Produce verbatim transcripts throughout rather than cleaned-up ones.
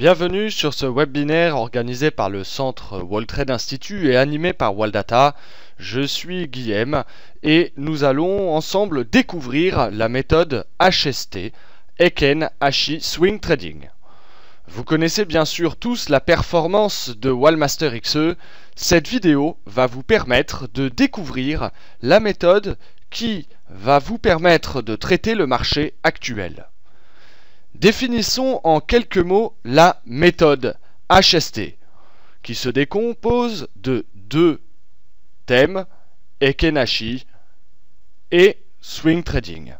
Bienvenue sur ce webinaire organisé par le Centre World Trade Institute et animé par Waldata. Je suis Guillaume et nous allons ensemble découvrir la méthode H S T, Heiken Ashi Swing Trading. Vous connaissez bien sûr tous la performance de Wallmaster X E. Cette vidéo va vous permettre de découvrir la méthode qui va vous permettre de traiter le marché actuel. Définissons en quelques mots la méthode H S T, qui se décompose de deux thèmes, Heiken Ashi et Swing Trading.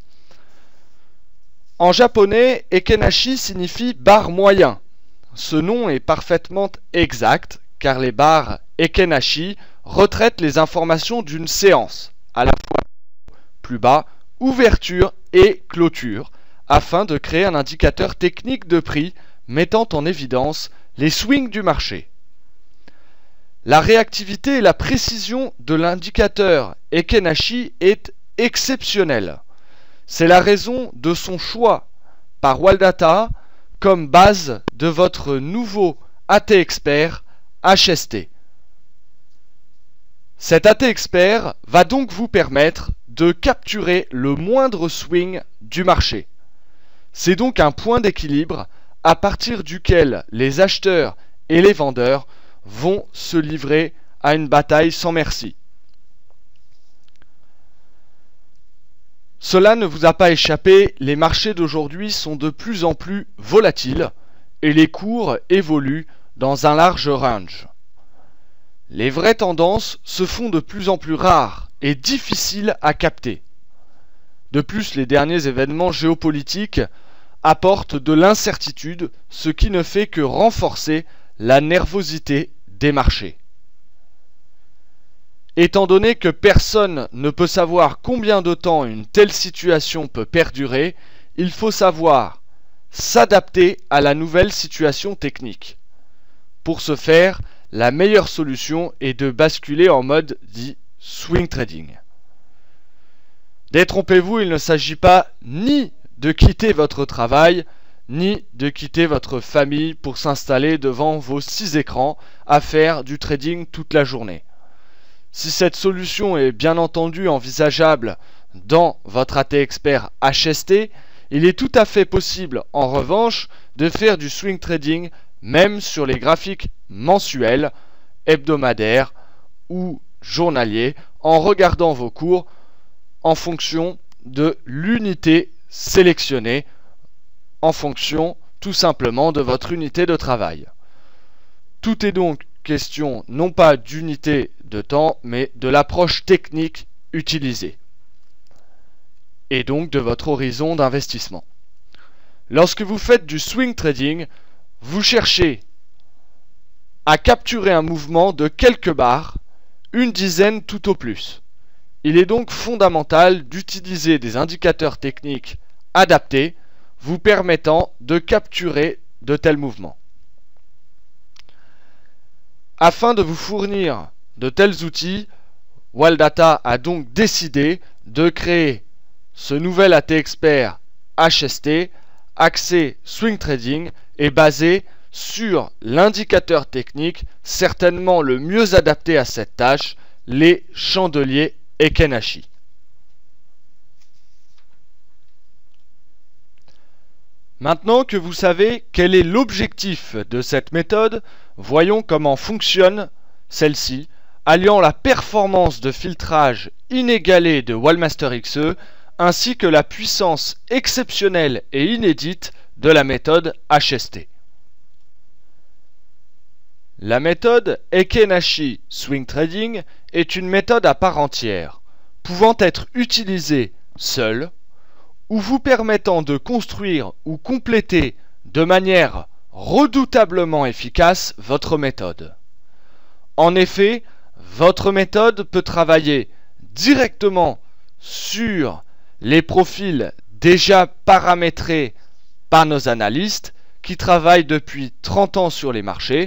En japonais, Heiken Ashi signifie bar moyen. Ce nom est parfaitement exact, car les bars Heiken Ashi retraitent les informations d'une séance, à la fois plus bas, ouverture et clôture, afin de créer un indicateur technique de prix mettant en évidence les swings du marché. La réactivité et la précision de l'indicateur Heiken Ashi est exceptionnelle. C'est la raison de son choix par Waldata comme base de votre nouveau A T Expert H S T. Cet A T Expert va donc vous permettre de capturer le moindre swing du marché. C'est donc un point d'équilibre à partir duquel les acheteurs et les vendeurs vont se livrer à une bataille sans merci. Cela ne vous a pas échappé, les marchés d'aujourd'hui sont de plus en plus volatiles et les cours évoluent dans un large range. Les vraies tendances se font de plus en plus rares et difficiles à capter. De plus, les derniers événements géopolitiques apportent de l'incertitude, ce qui ne fait que renforcer la nervosité des marchés. Étant donné que personne ne peut savoir combien de temps une telle situation peut perdurer, il faut savoir s'adapter à la nouvelle situation technique. Pour ce faire, la meilleure solution est de basculer en mode dit swing trading. Détrompez-vous, il ne s'agit pas ni de quitter votre travail, ni de quitter votre famille pour s'installer devant vos six écrans à faire du trading toute la journée. Si cette solution est bien entendu envisageable dans votre A T Expert H S T, il est tout à fait possible en revanche de faire du swing trading même sur les graphiques mensuels, hebdomadaires ou journaliers en regardant vos cours en fonction de l'unité sélectionnée, en fonction tout simplement de votre unité de travail. Tout est donc question non pas d'unité de temps, mais de l'approche technique utilisée, et donc de votre horizon d'investissement. Lorsque vous faites du swing trading, vous cherchez à capturer un mouvement de quelques barres, une dizaine tout au plus. Il est donc fondamental d'utiliser des indicateurs techniques adaptés vous permettant de capturer de tels mouvements. Afin de vous fournir de tels outils, Waldata a donc décidé de créer ce nouvel A T Expert H S T axé Swing Trading et basé sur l'indicateur technique certainement le mieux adapté à cette tâche, les chandeliers Heiken Ashi. Maintenant que vous savez quel est l'objectif de cette méthode, voyons comment fonctionne celle-ci, alliant la performance de filtrage inégalée de Wallmaster X E ainsi que la puissance exceptionnelle et inédite de la méthode H S T. La méthode Heiken Ashi Swing Trading est une méthode à part entière, pouvant être utilisée seule ou vous permettant de construire ou compléter de manière redoutablement efficace votre méthode. En effet, votre méthode peut travailler directement sur les profils déjà paramétrés par nos analystes qui travaillent depuis trente ans sur les marchés.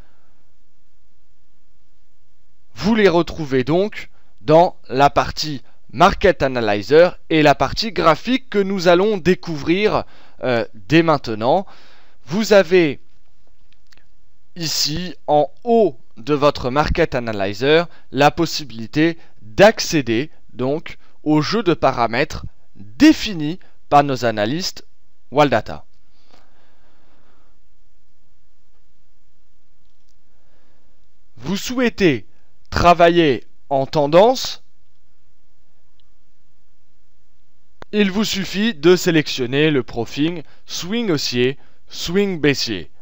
Vous les retrouvez donc dans la partie Market Analyzer et la partie graphique que nous allons découvrir euh, dès maintenant. vous avez ici en haut de votre Market Analyzer la possibilité d'accéder donc au jeu de paramètres définis par nos analystes Waldata. Vous souhaitez travailler en tendance, il vous suffit de sélectionner le profil swing haussier, swing baissier.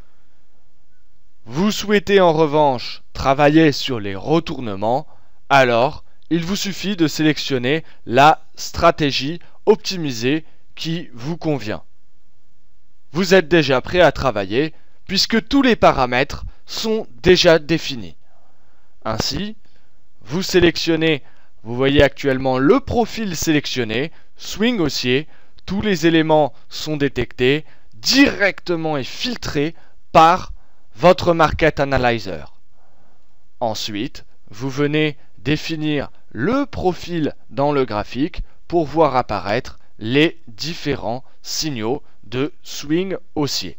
Vous souhaitez en revanche travailler sur les retournements, alors il vous suffit de sélectionner la stratégie optimisée qui vous convient. Vous êtes déjà prêt à travailler puisque tous les paramètres sont déjà définis. Ainsi, vous sélectionnez, vous voyez actuellement le profil sélectionné, swing haussier, tous les éléments sont détectés directement et filtrés par votre Market Analyzer. Ensuite, vous venez définir le profil dans le graphique pour voir apparaître les différents signaux de swing haussier,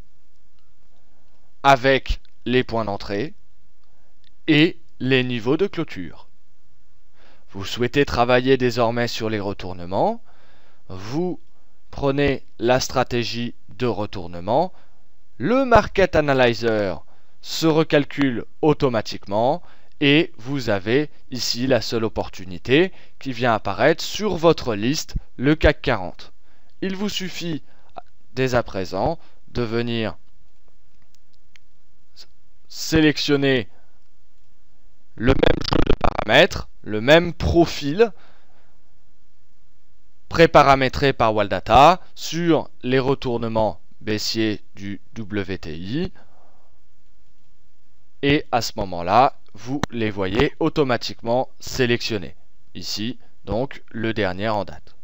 avec les points d'entrée et les niveaux de clôture. Vous souhaitez travailler désormais sur les retournements, vous prenez la stratégie de retournement, le Market Analyzer se recalcule automatiquement et vous avez ici la seule opportunité qui vient apparaître sur votre liste, le C A C quarante. Il vous suffit dès à présent de venir sélectionner le même jeu de paramètres, le même profil préparamétré par Waldata sur les retournements baissiers du W T I et à ce moment-là, vous les voyez automatiquement sélectionnés. Ici, donc, le dernier en date.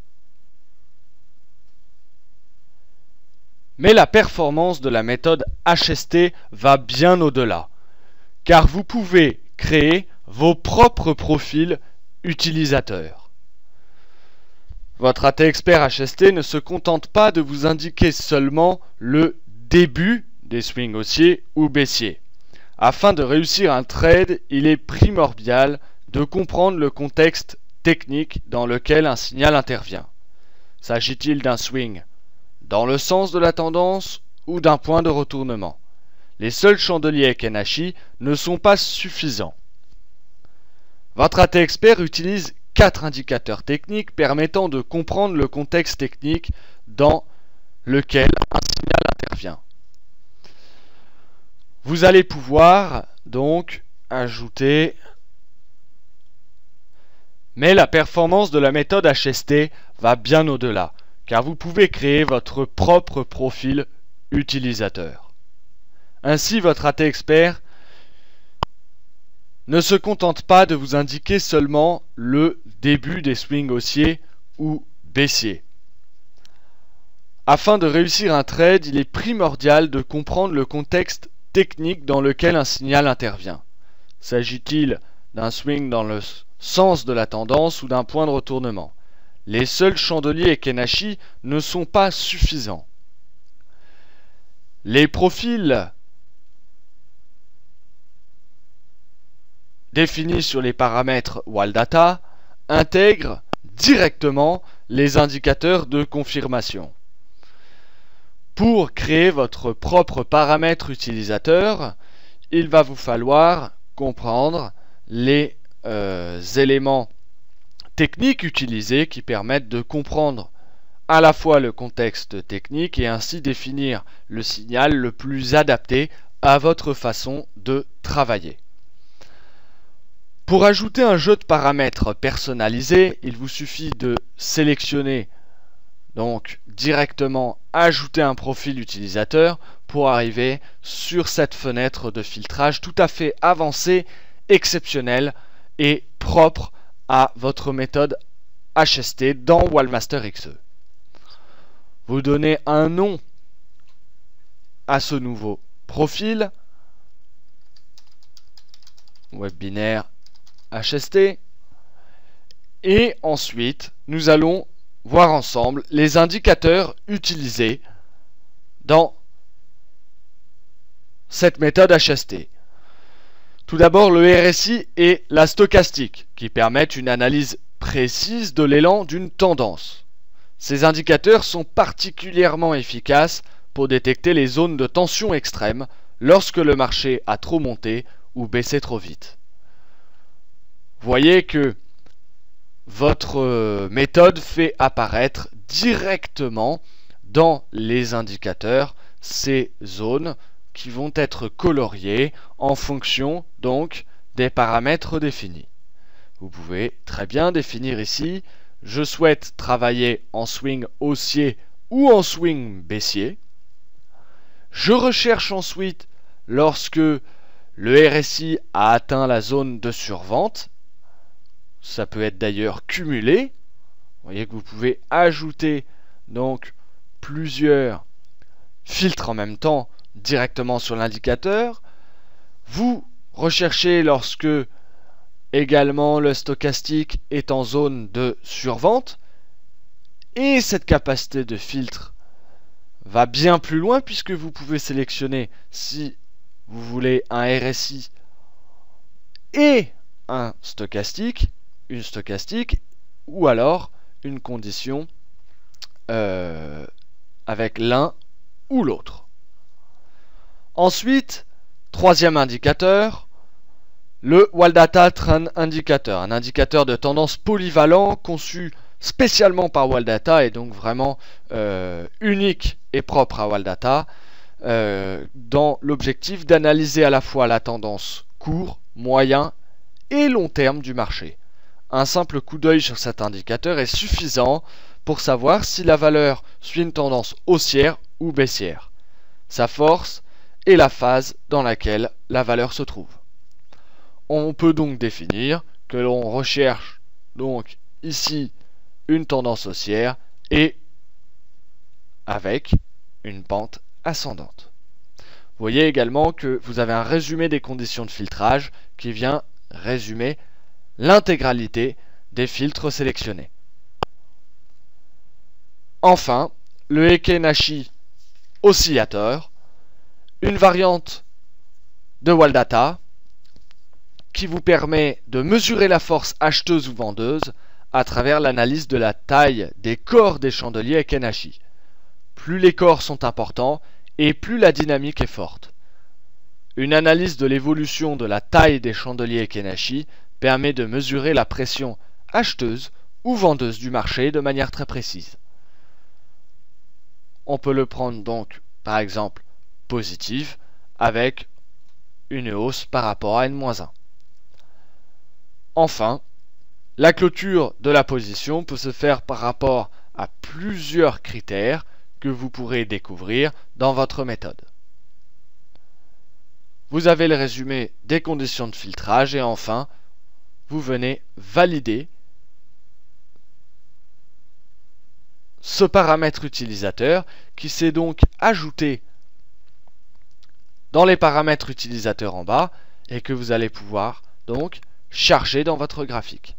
Mais la performance de la méthode H S T va bien au-delà, car vous pouvez créer vos propres profils utilisateurs. Votre A T Expert H S T ne se contente pas de vous indiquer seulement le début des swings haussiers ou baissiers. Afin de réussir un trade, il est primordial de comprendre le contexte technique dans lequel un signal intervient. S'agit-il d'un swing dans le sens de la tendance ou d'un point de retournement? Les seuls chandeliers Kenashi ne sont pas suffisants. Votre A T Expert utilise quatre indicateurs techniques permettant de comprendre le contexte technique dans lequel un signal intervient. Vous allez pouvoir donc ajouter, mais la performance de la méthode H S T va bien au-delà, car vous pouvez créer votre propre profil utilisateur. Ainsi, votre A T Expert ne se contente pas de vous indiquer seulement le début des swings haussiers ou baissiers. Afin de réussir un trade, il est primordial de comprendre le contexte technique dans lequel un signal intervient. S'agit-il d'un swing dans le sens de la tendance ou d'un point de retournement? Les seuls chandeliers Kenashi ne sont pas suffisants. Les profils définis sur les paramètres Waldata intègrent directement les indicateurs de confirmation. Pour créer votre propre paramètre utilisateur, il va vous falloir comprendre les euh, éléments techniques utilisés qui permettent de comprendre à la fois le contexte technique et ainsi définir le signal le plus adapté à votre façon de travailler. Pour ajouter un jeu de paramètres personnalisé, il vous suffit de sélectionner donc directement ajouter un profil utilisateur pour arriver sur cette fenêtre de filtrage tout à fait avancée, exceptionnelle et propre à votre méthode H S T dans Waldmaster X E. Vous donnez un nom à ce nouveau profil, web binaire H S T, et ensuite nous allons voir ensemble les indicateurs utilisés dans cette méthode H S T. Tout d'abord le R S I et la stochastique, qui permettent une analyse précise de l'élan d'une tendance. Ces indicateurs sont particulièrement efficaces pour détecter les zones de tension extrême lorsque le marché a trop monté ou baissé trop vite. Voyez que votre méthode fait apparaître directement dans les indicateurs ces zones qui vont être coloriées en fonction donc des paramètres définis. Vous pouvez très bien définir ici: je souhaite travailler en swing haussier ou en swing baissier. Je recherche ensuite lorsque le R S I a atteint la zone de survente. Ça peut être d'ailleurs cumulé. Vous voyez que vous pouvez ajouter donc plusieurs filtres en même temps directement sur l'indicateur. Vous recherchez lorsque également le stochastique est en zone de survente, et cette capacité de filtre va bien plus loin puisque vous pouvez sélectionner si vous voulez un R S I et un stochastique, une stochastique, ou alors une condition euh, avec l'un ou l'autre. Ensuite, troisième indicateur, le Waldata Trend Indicator, un indicateur de tendance polyvalent conçu spécialement par Waldata et donc vraiment euh, unique et propre à Waldata, euh, dans l'objectif d'analyser à la fois la tendance court, moyen et long terme du marché. Un simple coup d'œil sur cet indicateur est suffisant pour savoir si la valeur suit une tendance haussière ou baissière, sa force et la phase dans laquelle la valeur se trouve. On peut donc définir que l'on recherche donc ici une tendance haussière et avec une pente ascendante. Vous voyez également que vous avez un résumé des conditions de filtrage qui vient résumer l'intégralité des filtres sélectionnés. Enfin, le Heikin Ashi oscillateur, une variante de Waldata qui vous permet de mesurer la force acheteuse ou vendeuse à travers l'analyse de la taille des corps des chandeliers Heikin Ashi. Plus les corps sont importants et plus la dynamique est forte. Une analyse de l'évolution de la taille des chandeliers Heikin Ashi permet de mesurer la pression acheteuse ou vendeuse du marché de manière très précise. On peut le prendre donc par exemple positive avec une hausse par rapport à N moins un. Enfin, la clôture de la position peut se faire par rapport à plusieurs critères que vous pourrez découvrir dans votre méthode. Vous avez le résumé des conditions de filtrage et enfin, vous venez valider ce paramètre utilisateur qui s'est donc ajouté dans les paramètres utilisateurs en bas et que vous allez pouvoir donc charger dans votre graphique.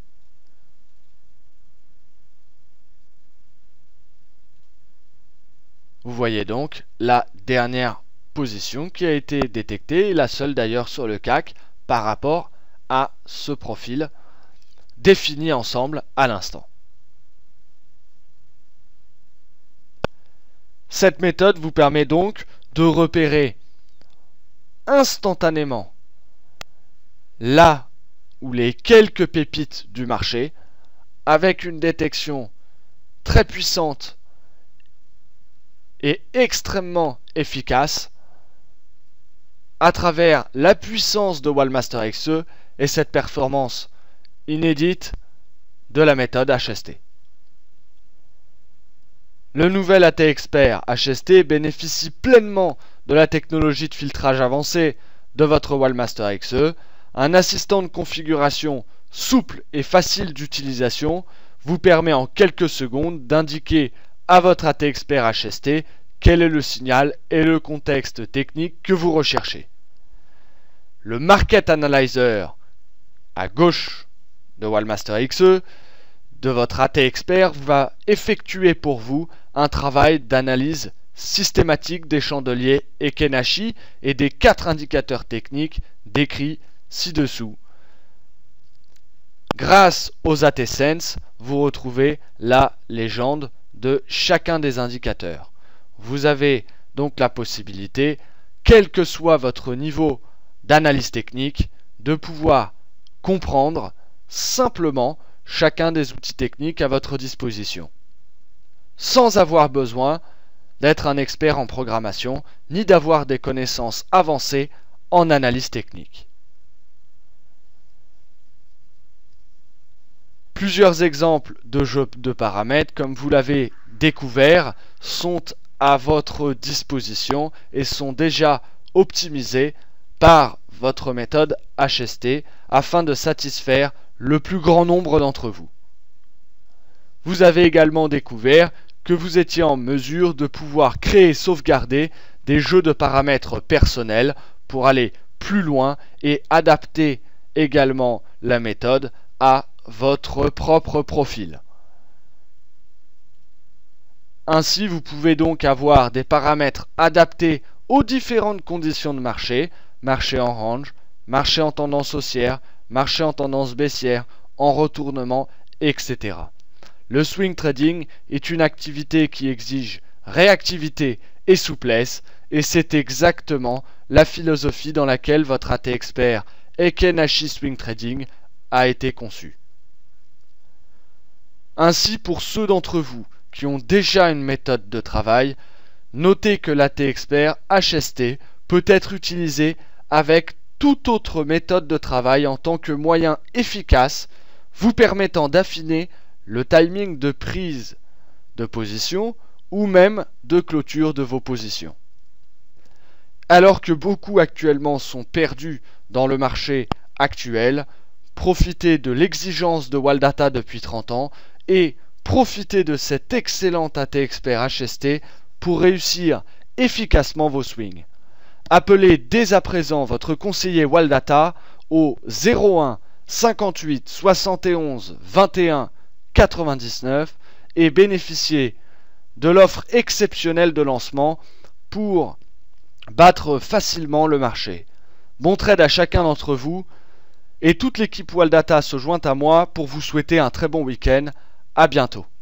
Vous voyez donc la dernière position qui a été détectée, la seule d'ailleurs sur le C A C par rapport à ce profil défini ensemble à l'instant. Cette méthode vous permet donc de repérer instantanément là où les quelques pépites du marché avec une détection très puissante et extrêmement efficace à travers la puissance de Waldmaster X E et cette performance inédite de la méthode H S T. Le nouvel A T Expert H S T bénéficie pleinement de la technologie de filtrage avancée de votre Waldmaster X E. Un assistant de configuration souple et facile d'utilisation vous permet en quelques secondes d'indiquer à votre A T Expert H S T quel est le signal et le contexte technique que vous recherchez. Le Market Analyzer à gauche de Waldmaster X E de votre A T Expert va effectuer pour vous un travail d'analyse systématique des chandeliers Ekenashi et des quatre indicateurs techniques décrits ci-dessous. Grâce aux A T Sense, vous retrouvez la légende de chacun des indicateurs. Vous avez donc la possibilité, quel que soit votre niveau d'analyse technique, de pouvoir comprendre simplement chacun des outils techniques à votre disposition, sans avoir besoin d'être un expert en programmation, ni d'avoir des connaissances avancées en analyse technique. Plusieurs exemples de jeux de paramètres, comme vous l'avez découvert, sont à votre disposition et sont déjà optimisés par votre méthode H S T afin de satisfaire le plus grand nombre d'entre vous. Vous avez également découvert que vous étiez en mesure de pouvoir créer et sauvegarder des jeux de paramètres personnels pour aller plus loin et adapter également la méthode à votre propre profil. Ainsi, vous pouvez donc avoir des paramètres adaptés aux différentes conditions de marché, marché en range, marché en tendance haussière, marché en tendance baissière, en retournement, et cetera. Le swing trading est une activité qui exige réactivité et souplesse, et c'est exactement la philosophie dans laquelle votre A T expert Ekenashi Swing Trading a été conçu. Ainsi, pour ceux d'entre vous qui ont déjà une méthode de travail, notez que l'A T expert H S T peut être utilisé avec toute autre méthode de travail en tant que moyen efficace vous permettant d'affiner le timing de prise de position ou même de clôture de vos positions. Alors que beaucoup actuellement sont perdus dans le marché actuel, profitez de l'exigence de Waldata depuis trente ans et profitez de cet excellent A T expert H S T pour réussir efficacement vos swings. Appelez dès à présent votre conseiller Waldata au zéro un cinquante-huit soixante et onze vingt et un quatre-vingt-dix-neuf et bénéficiez de l'offre exceptionnelle de lancement pour battre facilement le marché. Bon trade à chacun d'entre vous et toute l'équipe Waldata se joint à moi pour vous souhaiter un très bon week-end. À bientôt.